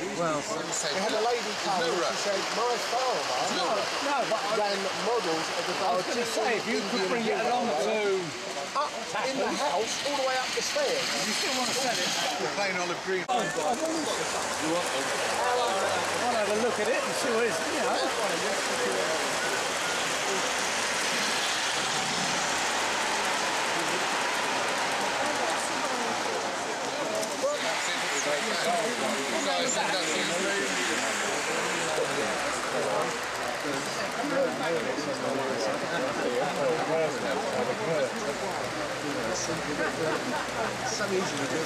Well, we had a lady come and she said, my father ran models of the I was going to say, if you could bring it along to up in the house, all the way up the stairs. You still want to sell it? we're playing olive green. I'll have a look at it and see what it's, you know. So easy to do.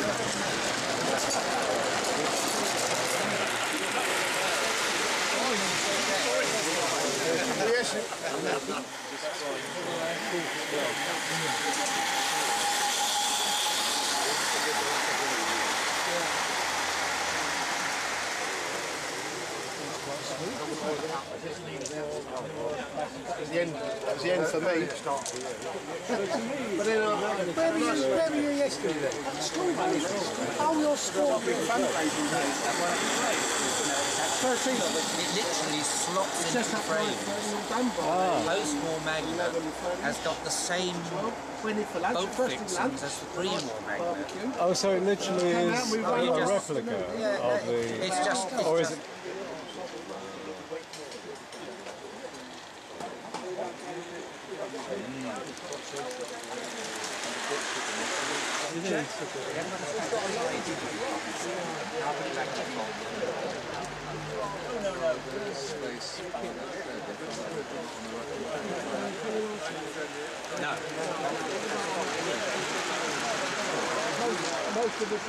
Yes. That was the end for me. But then, where were you yesterday then? At school. Oh, your school. Fundraising day. 13. It literally slots into the frame. Post-war Magna has got the same boat fixings as the pre-war Magna. Oh, so it literally is a replica of the... It's just... Or is it... No. Most of this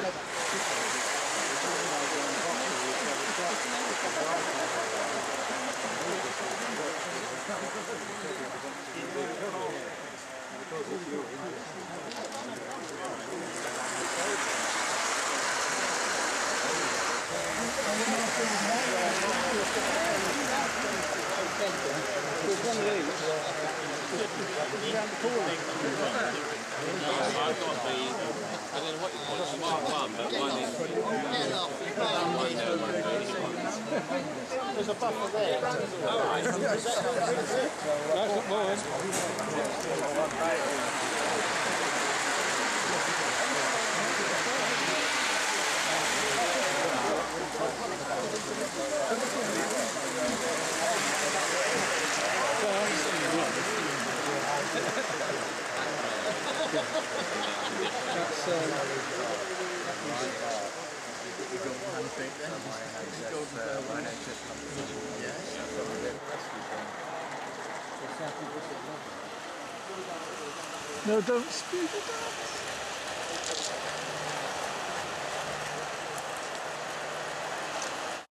I've got the, I don't know what you call it, Mark 1, but one is... There's a buffer there. Alright. That's not mine. No, don't speed it up.